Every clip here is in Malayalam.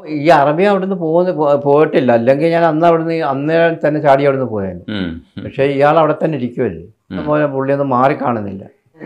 ഈ അറബി അവിടുന്ന് പോയിട്ടില്ല, അല്ലെങ്കിൽ ഞാൻ അന്നേരം തന്നെ ചാടി അവിടുന്ന് പോയാൽ. പക്ഷെ ഇയാൾ അവിടെ തന്നെ ഇരിക്കുമല്ലേ, അതുപോലെ പുള്ളിയൊന്നും മാറിക്കാണുന്നില്ല.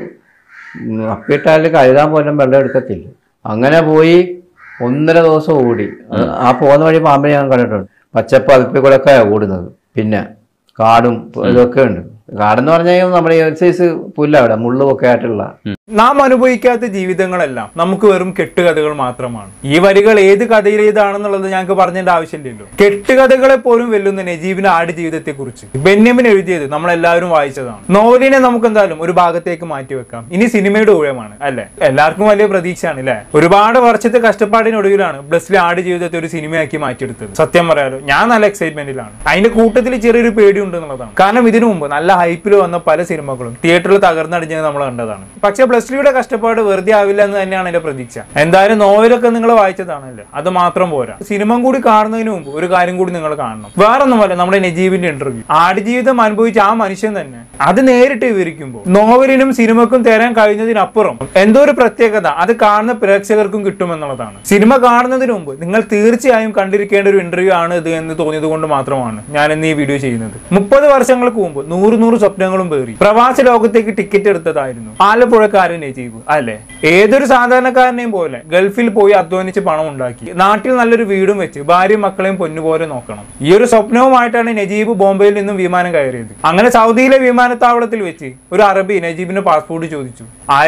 അപ്പിട്ടാൽ കഴുകാൻ പോലും വെള്ളം എടുക്കത്തില്ല. അങ്ങനെ പോയി 1.5 ദിവസം ഓടി. ആ പോകുന്ന വഴി പാമ്പിനെ ഞാൻ കണ്ടിട്ടുണ്ട്. പച്ചപ്പ് അതിപ്പിൽ കൂടെ ഒക്കെ ഓടുന്നത്. പിന്നെ കാടും ഇതൊക്കെ ഉണ്ട്. കാടെന്ന് പറഞ്ഞു കഴിഞ്ഞാൽ നമ്മുടെ സൈസ് പുല്ല, അവിടെ മുള്ളുമൊക്കെ ആയിട്ടുള്ള. നാം അനുഭവിക്കാത്ത ജീവിതങ്ങളെല്ലാം നമുക്ക് വെറും കെട്ടുകഥകൾ മാത്രമാണ്. ഈ വരികൾ ഏത് കഥയിലേതാണെന്നുള്ളത് ഞങ്ങൾക്ക് പറഞ്ഞതിന്റെ ആവശ്യമില്ലല്ലോ. കെട്ടുകഥകളെ പോലും വെല്ലുന്ന നജീബിന്റെ ആട് ജീവിതത്തെ കുറിച്ച് ബെന്യാമിൻ എഴുതിയത് നമ്മളെല്ലാവരും വായിച്ചതാണ്. നോവലിനെ നമുക്ക് എന്തായാലും ഒരു ഭാഗത്തേക്ക് മാറ്റിവെക്കാം. ഇനി സിനിമയുടെ ഊഴമാണ് അല്ലെ. എല്ലാവർക്കും വലിയ പ്രതീക്ഷയാണ് അല്ലെ. ഒരുപാട് വർഷത്തെ കഷ്ടപ്പാടിനൊടുവിലാണ് ബ്ലസ്ലി ആട് ജീവിതത്തെ ഒരു സിനിമയാക്കി മാറ്റിയെടുത്തത്. സത്യം പറയാലോ, ഞാൻ നല്ല എക്സൈറ്റ്മെന്റിലാണ്. അതിന്റെ കൂട്ടത്തിൽ ചെറിയൊരു പേടിയുണ്ട് എന്നുള്ളതാണ്. കാരണം ഇതിനു മുമ്പ് നല്ല ഹൈപ്പിൽ വന്ന പല സിനിമകളും തിയേറ്ററിൽ തകർന്നടിഞ്ഞത് നമ്മൾ കണ്ടതാണ്. പക്ഷെ ബ്ലസ്ലിയുടെ കഷ്ടപ്പാട് വെറുതെ ആവില്ല എന്ന് തന്നെയാണ് എന്റെ പ്രതീക്ഷ. എന്തായാലും നോവലൊക്കെ നിങ്ങൾ വായിച്ചതാണല്ലോ, അത് മാത്രം പോരാ. സിനിമ കൂടി കാണുന്നതിന് മുമ്പ് ഒരു കാര്യം കൂടി നിങ്ങൾ കാണണം. വേറൊന്നുമല്ല, നമ്മുടെ നജീബിന്റെ ഇന്റർവ്യൂ. ആടുജീവിതം അനുഭവിച്ച ആ മനുഷ്യൻ തന്നെ അത് നേരിട്ട് വിവരിക്കുമ്പോൾ നോവലിനും സിനിമക്കും തരാൻ കഴിഞ്ഞതിനപ്പുറം എന്തോ ഒരു പ്രത്യേകത അത് കാണുന്ന പ്രേക്ഷകർക്കും കിട്ടുമെന്നുള്ളതാണ്. സിനിമ കാണുന്നതിന് മുമ്പ് നിങ്ങൾ തീർച്ചയായും കണ്ടിരിക്കേണ്ട ഒരു ഇന്റർവ്യൂ ആണ് ഇത് എന്ന് തോന്നിയത് കൊണ്ട് മാത്രമാണ് ഞാൻ ഇന്ന് ഈ വീഡിയോ ചെയ്യുന്നത്. 30 വർഷങ്ങൾക്ക് മുമ്പ് 100 സ്വപ്നങ്ങളും പേറി പ്രവാസ ലോകത്തേക്ക് ടിക്കറ്റ് എടുത്തതായിരുന്നു ആലപ്പുഴക്കാരൻ നജീബ് അല്ലെ. ഏതൊരു സാധാരണക്കാരനെയും പോലെ ഗൾഫിൽ പോയി അധ്വാനിച്ച് പണം ഉണ്ടാക്കി നാട്ടിൽ നല്ലൊരു വീടും വെച്ച് ഭാര്യയും മക്കളെയും പൊന്നുപോലെ നോക്കണം. ഈ ഒരു സ്വപ്നവുമായിട്ടാണ് നജീബ് ബോംബെയിൽ നിന്നും വിമാനം കയറിയത്. അങ്ങനെ സൗദിയിലെ വിമാനത്താവളത്തിൽ വെച്ച് ഒരു അറബി നജീബിന്റെ പാസ്പോർട്ട് ചോദിച്ചു.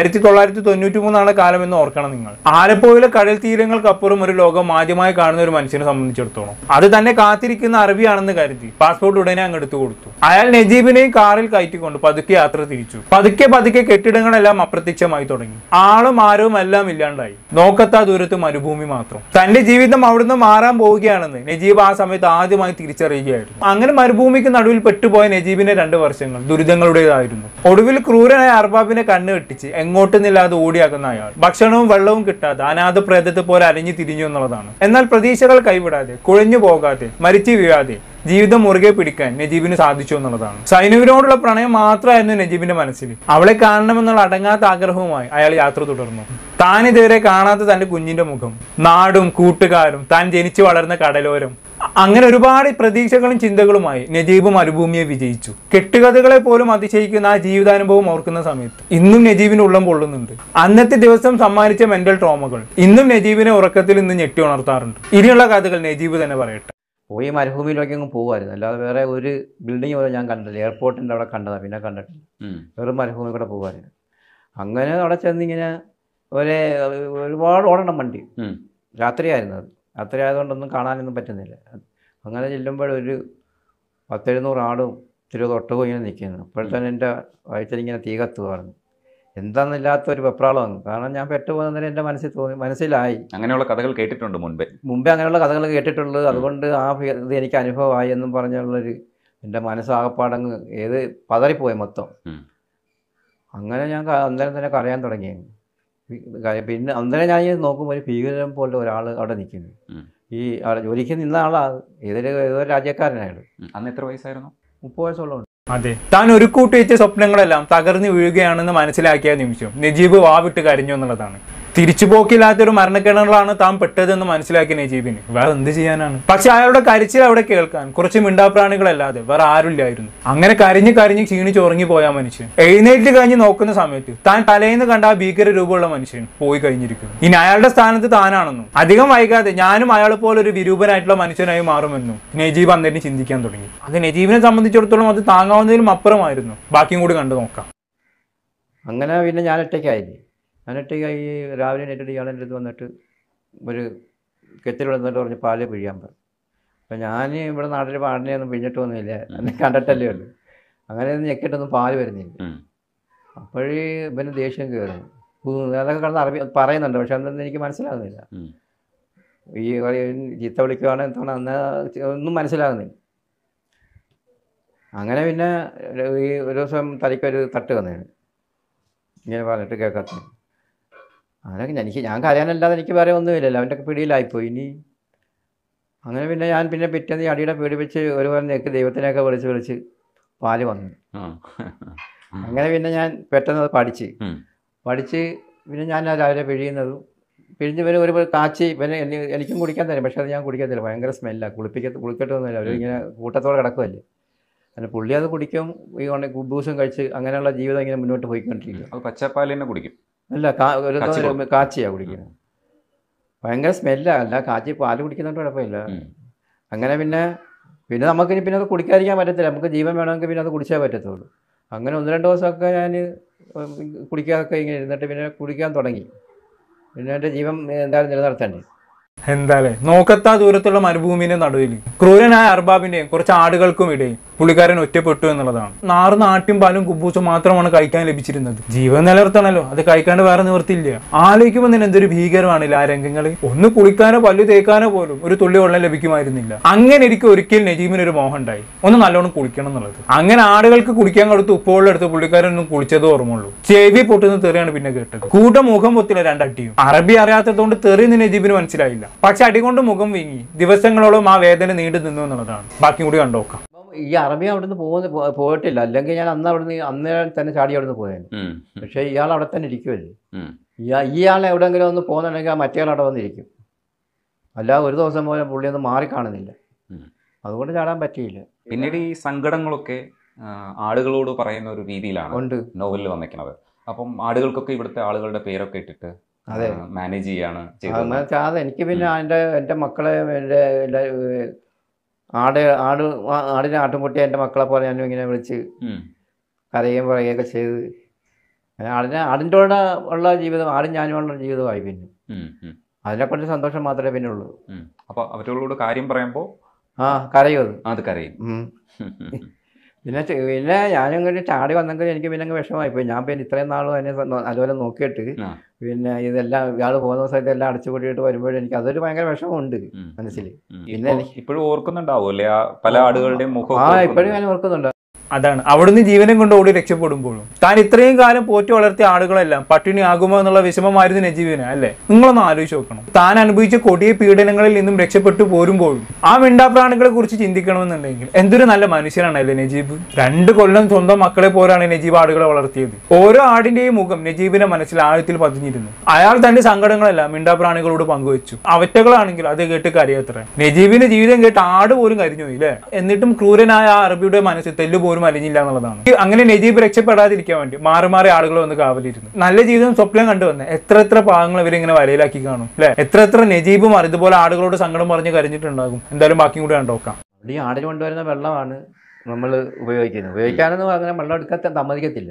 1993 കാലം എന്ന് ഓർക്കണം നിങ്ങൾ. ആലപ്പുഴയിലെ കടൽ തീരങ്ങൾക്കപ്പുറം ഒരു ലോകം ആദ്യമായി കാണുന്ന ഒരു മനുഷ്യനെ സംബന്ധിച്ചിടത്തോളം അത് തന്നെ കാത്തിരിക്കുന്ന അറബിയാണെന്ന് കരുതി പാസ്പോർട്ട് ഉടനെ അങ്ങ് എടുത്തു കൊടുത്തു. അയാൾ നജീബിനെയും കാറിൽ കയറ്റിക്കൊണ്ട് പതുക്കെ യാത്ര തിരിച്ചു. പതുക്കെ കെട്ടിടങ്ങളെല്ലാം അപ്രത്യക്ഷമായി തുടങ്ങി. ആളും ആരവും എല്ലാം ഇല്ലാണ്ടായി. നോക്കത്താ ദൂരത്ത് മരുഭൂമി മാത്രം. തന്റെ ജീവിതം അവിടുന്ന് മാറാൻ പോവുകയാണെന്ന് നജീബ് ആ സമയത്ത് ആദ്യമായി തിരിച്ചറിയുകയായിരുന്നു. അങ്ങനെ മരുഭൂമിക്ക് നടുവിൽ പെട്ടുപോയ നജീബിന്റെ 2 വർഷങ്ങൾ ദുരിതങ്ങളുടേതായിരുന്നു. ഒടുവിൽ ക്രൂരനായ അർബാബിനെ കണ്ണ് വെട്ടിച്ച് എങ്ങോട്ടെന്നില്ലാതെ ഓടിയാകുന്ന അയാൾ ഭക്ഷണവും വെള്ളവും കിട്ടാതെ അനാഥ പ്രേതത്തെ പോലെ അരഞ്ഞു തിരിഞ്ഞു എന്നുള്ളതാണ്. എന്നാൽ പ്രതീക്ഷകൾ കൈവിടാതെ, കുഴഞ്ഞു പോകാതെ, മരിച്ചു വീഴാതെ ജീവിതം മുറുകെ പിടിക്കാൻ നജീബിന് സാധിച്ചു എന്നുള്ളതാണ്. സൈനുവിനോടുള്ള പ്രണയം മാത്രമായിരുന്നു നജീബിന്റെ മനസ്സിൽ. അവളെ കാണണമെന്നുള്ള അടങ്ങാത്ത ആഗ്രഹവുമായി അയാൾ യാത്ര തുടർന്നു. താൻ ഇതുവരെ കാണാത്ത തന്റെ കുഞ്ഞിന്റെ മുഖം, നാടും കൂട്ടുകാരും, താൻ ജനിച്ചു വളർന്ന കടലോരം, അങ്ങനെ ഒരുപാട് പ്രതീക്ഷകളും ചിന്തകളുമായി നജീബ് മരുഭൂമിയെ വിജയിച്ചു. കെട്ടുകഥകളെ പോലും അതിശയിക്കുന്ന ആ ജീവിതാനുഭവം ഓർക്കുന്ന സമയത്ത് ഇന്നും നജീബിന് ഉള്ളം പൊള്ളുന്നുണ്ട്. അന്നത്തെ ദിവസം സമ്മാനിച്ച മെന്റൽ ട്രോമകൾ ഇന്നും നജീബിനെ ഉറക്കത്തിൽ നിന്ന് ഞെട്ടി ഉണർത്താറുണ്ട്. ഇനിയുള്ള കഥകൾ നജീബ് തന്നെ പറയട്ടെ. പോയി മരുഭൂമിയിലേക്ക് അങ്ങ് പോകുമായിരുന്നു, അല്ലാതെ വേറെ ഒരു ബിൽഡിംഗ് പോലും ഞാൻ കണ്ടില്ല. എയർപോർട്ടിൻ്റെ അവിടെ കണ്ടതാണ്, പിന്നെ കണ്ടിട്ടില്ല. വെറും മരുഭൂമി കൂടെ പോകുമായിരുന്നു. അങ്ങനെ അവിടെ ചെന്നിങ്ങനെ ഒരുപാട് ഓടണം വണ്ടി. രാത്രിയായിരുന്നു അത്. രാത്രി ആയതുകൊണ്ടൊന്നും കാണാനൊന്നും പറ്റുന്നില്ല. അങ്ങനെ ചെല്ലുമ്പോഴൊരു 10-700 ആടും 20 ഒട്ടകവും ഇങ്ങനെ നിൽക്കുന്നു. അപ്പോഴത്തേനും എൻ്റെ വയറ്റിലിങ്ങനെ തീ കത്തുകയായിരുന്നു. എന്താണെന്നില്ലാത്തൊരു വെപ്രാളമാണ്. കാരണം ഞാൻ പെട്ടുപോകുന്നതിന് എൻ്റെ മനസ്സിലായി. അങ്ങനെയുള്ള കഥകൾ കേട്ടിട്ടുണ്ട് മുമ്പേ അങ്ങനെയുള്ള കഥകൾ കേട്ടിട്ടുള്ളത്. അതുകൊണ്ട് ഇത് എനിക്ക് അനുഭവമായി എന്നും പറഞ്ഞുള്ളൊരു എൻ്റെ മനസ്സാകപ്പാടങ്ങ് പതറിപ്പോയി മൊത്തം. അങ്ങനെ ഞാൻ അന്നേരം തന്നെ കരയാൻ തുടങ്ങി. പിന്നെ അന്നേരം ഞാൻ നോക്കുമ്പോൾ ഒരു ഭീകരം പോലെ ഒരാൾ അവിടെ നിൽക്കുന്നു. ഈ ജോലിക്ക് നിന്ന ആളാണ്, ഏതോ രാജ്യക്കാരനായാലും. അന്ന് എത്ര വയസ്സായിരുന്നു? 30 വയസ്സുള്ളതുകൊണ്ട്. അതെ, താൻ ഒരു കൂട്ടി വെച്ച സ്വപ്നങ്ങളെല്ലാം തകർന്നു വീഴുകയാണെന്ന് മനസ്സിലാക്കിയ നിമിഷം നജീബ് വാവിട്ട് കരഞ്ഞു എന്നുള്ളതാണ്. തിരിച്ചുപോക്കില്ലാത്തൊരു മരണക്കിണറിലാണ് താൻ പെട്ടതെന്ന് മനസ്സിലാക്കിയ നജീബിന് വേറെ എന്ത് ചെയ്യാനാണ്. പക്ഷെ അയാളുടെ കരച്ചിൽ അവിടെ കേൾക്കാൻ കുറച്ച് മിണ്ടാപ്രാണികളല്ലാതെ വേറെ ആരുമില്ലായിരുന്നു. അങ്ങനെ കരഞ്ഞ് ക്ഷീണിച്ച് ഉറങ്ങി പോയ മനുഷ്യൻ എഴുന്നേറ്റ് കഴിഞ്ഞ് നോക്കുന്ന സമയത്ത് താൻ തലേന്ന് കണ്ട ആ ഭീകര രൂപമുള്ള മനുഷ്യൻ പോയി കഴിഞ്ഞിരിക്കുന്നു. ഇനി അയാളുടെ സ്ഥാനത്ത് താനാണെന്നും അധികം വൈകാതെ ഞാനും അയാളെ പോലെ ഒരു വിരൂപനായിട്ടുള്ള മനുഷ്യനായി മാറുമെന്നും നജീബ് അന്നേരം ചിന്തിക്കാൻ തുടങ്ങി. അത് നജീബിനെ സംബന്ധിച്ചിടത്തോളം അത് താങ്ങാവുന്നതിലും അപ്പുറമായിരുന്നു. ബാക്കിയും കൂടി കണ്ടു നോക്കാം. അങ്ങനെ പിന്നെ ഞാൻ ഒറ്റയ്ക്കായില്ലേ. ഞാനൊറ്റയ്ക്കായി രാവിലെ നേരിട്ട് ഇയാളെ അടുത്ത് വന്നിട്ട് ഒരു കെറ്റിൽ വന്നിട്ട് പറഞ്ഞ് പാല് പിഴിയാൻ പറഞ്ഞു. അപ്പം ഞാൻ ഇവിടെ നാട്ടിൽ പാടിനെയൊന്നും പിഴിഞ്ഞിട്ട് ഒന്നുമില്ല, എന്നെ കണ്ടിട്ടല്ലേ ഉള്ളൂ. അങ്ങനെ ഒന്നും ഞെക്കിയിട്ടൊന്നും പാല് വരുന്നില്ല. അപ്പോഴേ ഇവന് ദേഷ്യം കയറുന്നു. അതൊക്കെ കിടന്ന് അറബി പറയുന്നുണ്ട്, പക്ഷെ അതൊന്നും എനിക്ക് മനസ്സിലാകുന്നില്ല. ഈ ചീത്ത വിളിക്കുകയാണ് എന്താണ് അന്ന് ഒന്നും മനസ്സിലാകുന്നില്ല. അങ്ങനെ പിന്നെ ഈ ഒരു ദിവസം തലയ്ക്കൊരു തട്ട് വന്നതാണ്, ഇങ്ങനെ പറഞ്ഞിട്ട് കേൾക്കാത്ത. അതൊക്കെ ഞാൻ കരയാനല്ലാതെ എനിക്ക് വേറെ ഒന്നുമില്ലല്ലോ. അവൻ്റെയൊക്കെ പിടിയിലായിപ്പോയി. ഇനി അങ്ങനെ പിന്നെ ഞാൻ പിറ്റേന്ന് അടിയുടെ പേടി വെച്ച് ഒരുപാട് ദൈവത്തിനെയൊക്കെ വിളിച്ച് പാല് വന്നു. അങ്ങനെ പിന്നെ ഞാൻ പെട്ടെന്ന് അത് പഠിച്ച് പിന്നെ ഞാൻ രാവിലെ പിഴിയുന്നതും പിഴിഞ്ഞ് പിന്നെ ഒരു കാച്ചി പിന്നെ എനിക്കും കുടിക്കാൻ തരും. പക്ഷെ അത് ഞാൻ കുടിക്കത്തില്ല, ഭയങ്കര സ്മെല്ലാണ്. കുളിക്കത്തൊന്നുമില്ല, അവരിങ്ങനെ കൂട്ടത്തോടെ കിടക്കുമല്ലേ. അങ്ങനെ പുള്ളി അത് കുടിക്കും, ഈ കുബൂസും കഴിച്ച് അങ്ങനെയുള്ള ജീവിതം ഇങ്ങനെ മുന്നോട്ട് പോയിക്കൊണ്ടിരിക്കും. അത് പച്ചപ്പാൽ തന്നെ കുടിക്കും? അല്ല, ഒരു കാച്ചിയാണ് കുടിക്കുന്നത്. ഭയങ്കര സ്മെല്ലാണ്. അല്ല, കാച്ചി പാല് കുടിക്കുന്നതുകൊണ്ട് കുഴപ്പമില്ല. അങ്ങനെ പിന്നെ നമുക്കിനി പിന്നെ അത് കുടിക്കാതിരിക്കാൻ പറ്റത്തില്ല. നമുക്ക് ജീവൻ വേണമെങ്കിൽ പിന്നെ അത് കുടിച്ചേ പറ്റത്തുള്ളൂ. അങ്ങനെ 1-2 ദിവസമൊക്കെ ഞാൻ കുടിക്കാതൊക്കെ ഇങ്ങനെ ഇരുന്നിട്ട് പിന്നെ കുടിക്കാൻ തുടങ്ങി. പിന്നെ എൻ്റെ ജീവൻ എന്തായാലും നിലനിർത്തണ്ടേ. എന്തായാലും നോക്കത്താ ദൂരത്തുള്ള മരുഭൂമിന്റെ നടുവിൽ ക്രൂരനായ അർബാബിന്റെയും കുറച്ച് ആടുകൾക്കും ഇടയിൽ പുള്ളിക്കാരൻ ഒറ്റപ്പെട്ടു എന്നുള്ളതാണ്. നാറുന്ന ആട്ടിൻ പാലും കുബൂസും മാത്രമാണ് കഴിക്കാൻ ലഭിച്ചിരുന്നത്. ജീവൻ നിലനിർത്തണല്ലോ, അത് കഴിക്കാണ്ട് വേറെ നിവർത്തിയില്ല. ആലോചിക്കുമ്പോൾ തന്നെ എന്തൊരു ഭീകരമാണില്ല ആ രംഗങ്ങൾ. ഒന്ന് കുളിക്കാനോ പല്ലു തേക്കാനോ പോലും ഒരു തുള്ളി വെള്ളം ലഭിക്കുമായിരുന്നില്ല. അങ്ങനെ എനിക്ക് ഒരിക്കൽ നജീബിന് ഒരു മോഹം ഉണ്ടായി, ഒന്ന് നല്ലോണം കുളിക്കണം എന്നുള്ളത്. അങ്ങനെ ആടുകൾക്ക് കുടിക്കാൻ കൊടുത്ത് ഉപ്പുവെള്ളം എടുത്ത് പുള്ളിക്കാരനൊന്നും കുളിച്ചത് ഓർമ്മയുള്ളൂ. ചെവി പൊട്ടുന്ന തെറിയാണ് പിന്നെ കേട്ടത്. കൂട്ടം മുഖം പൊത്തില്ല 2 അടിയും. അറബി അറിയാത്തതുകൊണ്ട് തെറിയെന്ന് നജീബിന് മനസ്സിലായില്ല. പക്ഷെ അടികൊണ്ട് മുഖം വീങ്ങി ദിവസങ്ങളോളം ആ വേദന നീണ്ടു നിന്നു എന്നുള്ളതാണ്. ബാക്കി കൂടി കണ്ടോക്കാം. ഈ അറബി അവിടുന്ന് പോയിട്ടില്ല, അല്ലെങ്കിൽ ഞാൻ അന്ന് തന്നെ ചാടി അവിടുന്ന് പോയാൽ. പക്ഷെ ഇയാൾ അവിടെ തന്നെ ഇരിക്കുമല്ലേ. ഇയാൾ എവിടെയെങ്കിലും ഒന്ന് പോകുന്നുണ്ടെങ്കിൽ ആ മറ്റേയാൾ അവിടെ വന്നിരിക്കും. അല്ലാതെ ഒരു ദിവസം പോലെ പുള്ളി ഒന്നും മാറിക്കാണുന്നില്ല. അതുകൊണ്ട് ചാടാൻ പറ്റിയില്ല. പിന്നീട് ഈ സങ്കടങ്ങളൊക്കെ ആളുകളോട് പറയുന്ന ഒരു രീതിയിലാണ് നോവലിൽ വന്നിരിക്കുന്നത്. അപ്പം ആടുകൾക്കൊക്കെ ഇവിടുത്തെ ആളുകളുടെ പേരൊക്കെ ഇട്ടിട്ട് അതെ മാനേജ് ചെയ്യാണ് ചെയ്തത്. എനിക്ക് പിന്നെ എൻ്റെ മക്കളെ എൻ്റെ ആടിനെ ആട്ടുംകുട്ടി എൻ്റെ മക്കളെ പോലെ ഞാനും ഇങ്ങനെ വിളിച്ച് കരയുകയും പറയുകയൊക്കെ ചെയ്ത് ആടിൻ്റെ കൂടെ ഉള്ള ജീവിതം, ആടും ഞാനുമുള്ള ജീവിതമായി. പിന്നെ അതിനെക്കൊണ്ട് സന്തോഷം മാത്രമേ പിന്നെ ഉള്ളൂ. അപ്പോൾ അവരോട് കാര്യം പറയുമ്പോൾ കരയും. അത് കരയും. പിന്നെ ഞാനും ഇങ്ങനെ ചാടി വന്നെങ്കിൽ എനിക്ക് പിന്നെ വിഷമമായിപ്പോയി. ഞാൻ പിന്നെ ഇത്രയും നാളും അതിനെ അതുപോലെ നോക്കിയിട്ട് പിന്നെ ഇതെല്ലാം ഇയാൾ പോകുന്ന ദിവസം ഇതെല്ലാം അടച്ചു കൂട്ടിയിട്ട് വരുമ്പോഴും എനിക്ക് അതൊരു ഭയങ്കര വിഷമമുണ്ട് മനസ്സിൽ. പിന്നെ ഇപ്പോഴും ഓർക്കുന്നുണ്ടാവും അല്ലേ പല ആടുകളുടെയും മുഖം? ഇപ്പോഴും ഞാൻ ഓർക്കുന്നുണ്ട്. അതാണ് അവിടുന്ന് ജീവനം കൊണ്ട് ഓടി രക്ഷപ്പെടുമ്പോഴും താൻ ഇത്രയും കാലം പോറ്റി വളർത്തിയ ആളുകളെല്ലാം പട്ടിണി ആകുമോ എന്നുള്ള വിഷമമായിരുന്നു നജീബിന്. അല്ലേ, നിങ്ങളൊന്ന് ആലോചിച്ച് നോക്കണം. താൻ അനുഭവിച്ച കൊടിയ പീഡനങ്ങളിൽ നിന്നും രക്ഷപ്പെട്ടു പോരുമ്പോഴും ആ മിണ്ടാപ്രാണികളെ കുറിച്ച് ചിന്തിക്കണമെന്നുണ്ടെങ്കിൽ എന്തൊരു നല്ല മനുഷ്യനാണല്ലേ നജീബ്. 2 കൊല്ലം സ്വന്തം മക്കളെ പോലാണ് നജീബ് ആടുകളെ വളർത്തിയത്. ഓരോ ആടിന്റെയും മുഖം നജീബിന്റെ മനസ്സിൽ ആഴത്തിൽ പതിഞ്ഞിരുന്നു. അയാൾ തന്റെ സങ്കടങ്ങളെല്ലാം മിണ്ടാപ്രാണികളോട് പങ്കുവെച്ചു. അവറ്റകളാണെങ്കിൽ അത് കേട്ട് കരയത്ര. നജീബിന്റെ ജീവിതം കേട്ട് ആട് പോലും കരിഞ്ഞു ഇല്ലേ. എന്നിട്ടും ക്രൂരനായ ആ അറബിയുടെ മനസ്സിൽ തെല്ല് പോലും അലിഞ്ഞില്ല എന്നുള്ളതാണ്. അങ്ങനെ നജീബ് രക്ഷപ്പെടാതിരിക്കാൻ വേണ്ടി മാറി മാറി ആളുകൾ വന്ന് കാവലിരുന്നു. നല്ല ജീവിതം സ്വപ്നം കണ്ടുവന്ന് എത്ര പാവങ്ങൾ ഇവരിങ്ങനെ വലയിലാക്കി കാണും അല്ലെ. എത്ര നജീബും ഇതുപോലെ ആളുകളോട് സങ്കടം പറഞ്ഞ് കരഞ്ഞിട്ടുണ്ടാകും. എന്തായാലും ബാക്കി കൂടി കണ്ടോക്കാം. ഈ ആടിന് കൊണ്ടുവരുന്ന വെള്ളമാണ് നമ്മൾ ഉപയോഗിക്കാനെന്ന് പറഞ്ഞാൽ വെള്ളം എടുക്കാൻ സമ്മതിക്കത്തില്ല.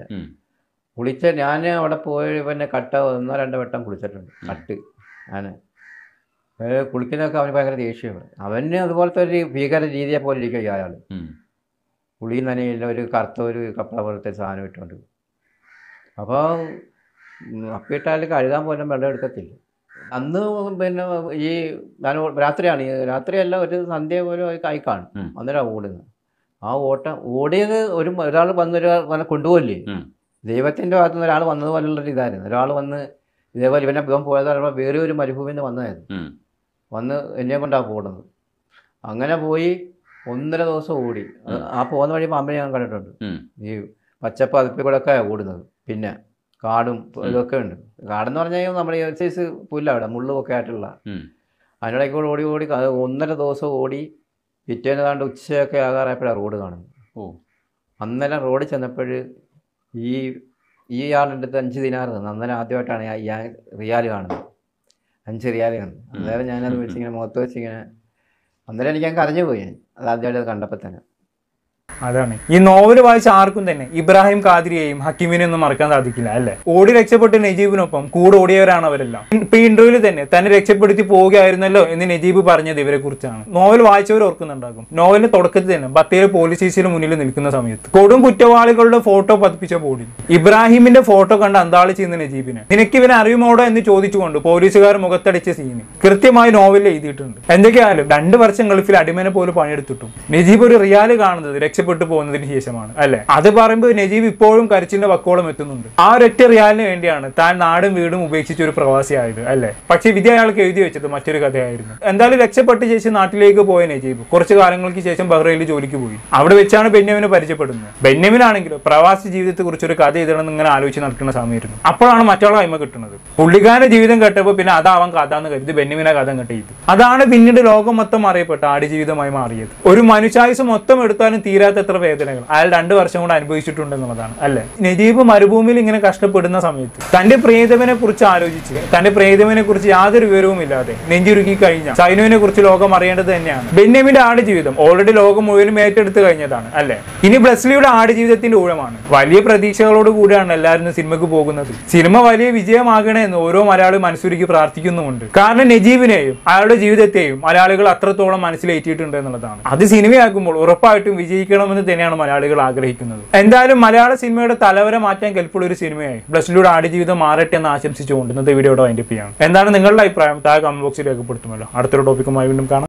ഞാൻ അവിടെ പോയി പിന്നെ 1-2 വട്ടം കുളിച്ചിട്ടുണ്ട്. ഞാൻ കുളിക്കുന്നതൊക്കെ അവന് ഭയങ്കര ദേഷ്യമാണ്. അവന് അതുപോലത്തെ ഒരു ഭീകര രീതിയെ പോലെ ഇരിക്കും അയാൾ. പുളി നനയില്ല, ഒരു കറുത്ത ഒരു കപ്പള പോലത്തെ സാധനം ഇട്ടുകൊണ്ട്. അപ്പോൾ അപ്പിട്ടാൽ കഴുകാൻ പോലും വെള്ളം എടുക്കത്തില്ല. അന്ന് പിന്നെ ഈ ഞാൻ രാത്രിയാണ്, രാത്രിയല്ല ഒരു സന്ധ്യ പോലും ആയി കാണും. അന്നേരം ഓടുന്നത്. ആ ഓടിയത് ഒരാൾ വന്ന് കൊണ്ടുപോകില്ലേ. ദൈവത്തിൻ്റെ ഭാഗത്തു നിന്ന് ഒരാൾ വന്നതുപോലുള്ളൊരു ഇതായിരുന്നു. ഒരാൾ വന്ന് ഇതേപോലെ ഇവൻ പോയത് പറയുമ്പോൾ വേറെ ഒരു മരുഭൂമിയിൽ നിന്ന് വന്നതായിരുന്നു. വന്ന് എന്നെ കൊണ്ടാണ് പോകുന്നത്. അങ്ങനെ പോയി 1.5 ദിവസം ഓടി. ആ പോകുന്ന വഴി പാമ്പിനെ ഞാൻ കണ്ടിട്ടുണ്ട്. ഈ പച്ചപ്പ് അതിപ്പിൽ കൂടെ ഒക്കെ ഓടുന്നത്. പിന്നെ കാടും ഇതൊക്കെ ഉണ്ട്. കാടെന്ന് പറഞ്ഞാൽ നമ്മുടെ സൈസ് പുല്ല അവിടെ മുള്ളുമൊക്കെ ആയിട്ടുള്ള അതിനിടയ്ക്ക് കൂടെ ഓടി 1.5 ദിവസം ഓടി. പിറ്റേന്ന് കാണ്ട് ഉച്ചയൊക്കെ ആകാറായപ്പോഴാണ് റോഡ് കാണുന്നത്. അന്നേരം റോഡിൽ ചെന്നപ്പോൾ ഈ ആളുടെ അടുത്ത് 5 ദിനാർ തന്നു. അന്നേരം ആദ്യമായിട്ടാണ് ഞാൻ റിയാൽ കാണുന്നത്. 5 റിയാൽ കാണുന്നത്. അന്നേരം ഞാനത് വെച്ചിങ്ങനെ മുഖത്ത് വെച്ചിങ്ങനെ അന്നേരം എനിക്ക് ഞാൻ കരഞ്ഞു പോയി. അത് ആദ്യമായിട്ട് കണ്ടപ്പോൾ തന്നെ. അതാണ് ഈ നോവൽ വായിച്ച ആർക്കും തന്നെ ഇബ്രാഹിം ഖാദിരിയെയും ഹക്കീമിനെ ഒന്നും മറക്കാൻ സാധിക്കില്ല അല്ലെ. ഓടി രക്ഷപ്പെട്ട് നജീബിനൊപ്പം കൂടെ ഓടിയവരാണ് അവരെല്ലാം. ഇപ്പൊ ഈ ഇന്റർവ്യൂവിൽ തന്നെ തന്നെ രക്ഷപ്പെടുത്തി പോവുകയായിരുന്നല്ലോ എന്ന് നജീബ് പറഞ്ഞത് ഇവരെ കുറിച്ചാണ്. നോവൽ വായിച്ചവർ ഓർക്കുന്നുണ്ടാകും. നോവലിന്റെ തുടക്കത്തിൽ തന്നെ ബത്തേരി പോലീസ് സ്റ്റേഷന് മുന്നിൽ നിൽക്കുന്ന സമയത്ത് കൊടും കുറ്റവാളികളുടെ ഫോട്ടോ പതിപ്പിച്ച ബോർഡിൽ ഇബ്രാഹിമിന്റെ ഫോട്ടോ കണ്ട് അന്താളി ചെയ്യുന്ന നജീബിനെ നിനക്ക് ഇവനെ അറിയുമോടോ എന്ന് ചോദിച്ചുകൊണ്ട് പോലീസുകാർ മുഖത്തടിച്ച സീന് കൃത്യമായി നോവലിൽ എഴുതിയിട്ടുണ്ട്. എന്തൊക്കെയായാലും 2 വർഷം ഗൾഫിൽ അടിമനെ പോലും പണിയെടുത്തിട്ടും നജീബ് ഒരു റിയാല് കാണുന്നത് രക്ഷപ്പെട്ടു പോകുന്നതിന് ശേഷമാണ് അല്ലെ. അത് പറയുമ്പോൾ നജീബ് ഇപ്പോഴും കരച്ചിലിന്റെ വക്കോളം എത്തുന്നുണ്ട്. ആ ഒരൊറ്റ റിയാലിന് വേണ്ടിയാണ് താൻ നാടും വീടും ഉപേക്ഷിച്ച് ഒരു പ്രവാസിയായത് അല്ലെ. പക്ഷെ വിധി അയാൾക്ക് എഴുതി വെച്ചത് മറ്റൊരു കഥയായിരുന്നു. എന്തായാലും രക്ഷപ്പെട്ട ശേഷം നാട്ടിലേക്ക് പോയ നജീബ് കുറച്ചു കാലങ്ങൾക്ക് ശേഷം ബഹ്റൈനിൽ ജോലിക്ക് പോയി. അവിടെ വെച്ചാണ് ബെന്യാമിനെ പരിചയപ്പെടുന്നത്. ബെന്യാമിനാണെങ്കിലും പ്രവാസി ജീവിതത്തെ കുറിച്ച് ഒരു കഥ എഴുതണമെന്ന് ഇങ്ങനെ ആലോചിച്ച് നടക്കുന്ന സമയമായിരുന്നു. അപ്പോഴാണ് മറ്റൊരാൾ അയിമ കിട്ടുന്നത്. പുള്ളിക്കാരന്റെ ജീവിതം കേട്ടപ്പോൾ പിന്നെ അതാവാൻ കഥ എന്ന് കരുതി ബെന്യാമിനെ കഥ അങ്ങോട്ട് ചെയ്തു. അതാണ് പിന്നീട് ലോകം മൊത്തം അറിയപ്പെട്ട ആടുജീവിതമായി മാറിയത്. ഒരു മനുഷ്യായുസ് മൊത്തം എടുത്താലും തീരാത്തത്ര വേദനകൾ അയാൾ 2 വർഷം കൊണ്ട് അനുഭവിച്ചിട്ടുണ്ടെന്നുള്ളതാണ് അല്ലെ. നജീബ് മരുഭൂമിയിൽ ഇങ്ങനെ കഷ്ടപ്പെടുന്ന സമയത്ത് തന്റെ പ്രിയതമനെ കുറിച്ച് ആലോചിച്ച് തന്റെ പ്രിയതമനെ കുറിച്ച് യാതൊരു വിവരവും ഇല്ലാതെ നെഞ്ചുരുക്കി കഴിഞ്ഞ സൈനുവിനെ കുറിച്ച് ലോകം അറിയേണ്ടത് തന്നെയാണ്. ബെന്യാമിന്റെ ആടുജീവിതം ഓൾറെഡി ലോകം മുഴുവനും ഏറ്റെടുത്ത് കഴിഞ്ഞതാണ് അല്ലെ. ഇനി ബ്ലെസ്ലിയുടെ ആടുജീവിതത്തിന്റെ ഊഴമാണ്. വലിയ പ്രതീക്ഷകളോട് കൂടിയാണ് എല്ലാവരും സിനിമക്ക് പോകുന്നത്. സിനിമ വലിയ വിജയമാകണേ എന്ന് ഓരോ മലയാളി മനസ്സുരുക്കി പ്രാർത്ഥിക്കുന്നുമുണ്ട്. കാരണം നജീബിനെയും അയാളുടെ ജീവിതത്തെയും മലയാളികൾ അത്രത്തോളം മനസ്സിലേറ്റിയിട്ടുണ്ട് എന്നുള്ളതാണ്. അത് സിനിമയാക്കുമ്പോൾ ഉറപ്പായിട്ടും വിജയിക്കണമെന്ന് തന്നെയാണ് മലയാളികൾ ആഗ്രഹിക്കുന്നത്. എന്തായാലും മലയാള സിനിമയുടെ തലവര മാറ്റാൻ കെൽപ്പുള്ള ഒരു സിനിമയായി ബ്ലെസ്ലിയുടെ ആടുജീവിതം മാറട്ടെ എന്ന് ആശംസിച്ചുകൊണ്ട് ഇന്നത്തെ വീഡിയോയുടെ വൈൻഡപ്പ് ചെയ്യാണ്. എന്താണ് നിങ്ങളുടെ അഭിപ്രായം? താഴെ കമന്റ് ബോക്സിൽ രേഖപ്പെടുത്തുമല്ലോ. അടുത്തൊരു ടോപ്പിക്കുമായി വീണ്ടും കാണാം.